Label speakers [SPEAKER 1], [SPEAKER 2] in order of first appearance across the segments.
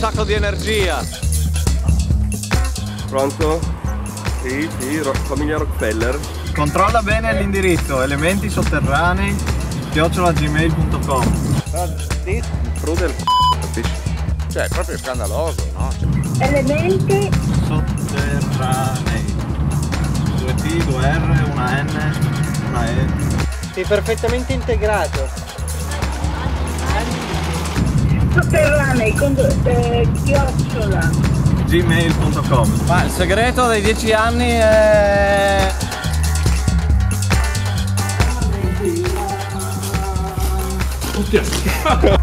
[SPEAKER 1] sacco di energia.
[SPEAKER 2] Pronto? Sì, famiglia Rockefeller.
[SPEAKER 3] Controlla bene l'indirizzo Elementi Sotterranei @gmail.com.
[SPEAKER 2] Frudel capisci?
[SPEAKER 4] Cioè, è proprio scandaloso, no?
[SPEAKER 5] Elementi
[SPEAKER 3] Sotterranei. 2 T, 2 R, una N, una E.
[SPEAKER 6] Sei perfettamente integrato.
[SPEAKER 5] sotterranei con chiocciola.
[SPEAKER 3] gmail.com.
[SPEAKER 1] Ma il segreto dei 10 anni è...
[SPEAKER 7] Oddio.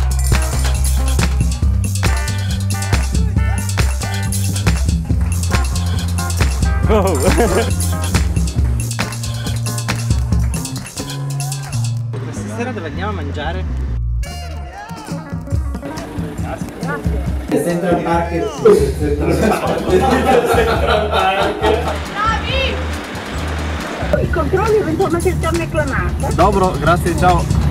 [SPEAKER 6] Stasera dove andiamo a mangiare?
[SPEAKER 3] Central Park.
[SPEAKER 5] I controlli eventualmente il torno è clamata.
[SPEAKER 3] Dobro, grazie, ciao.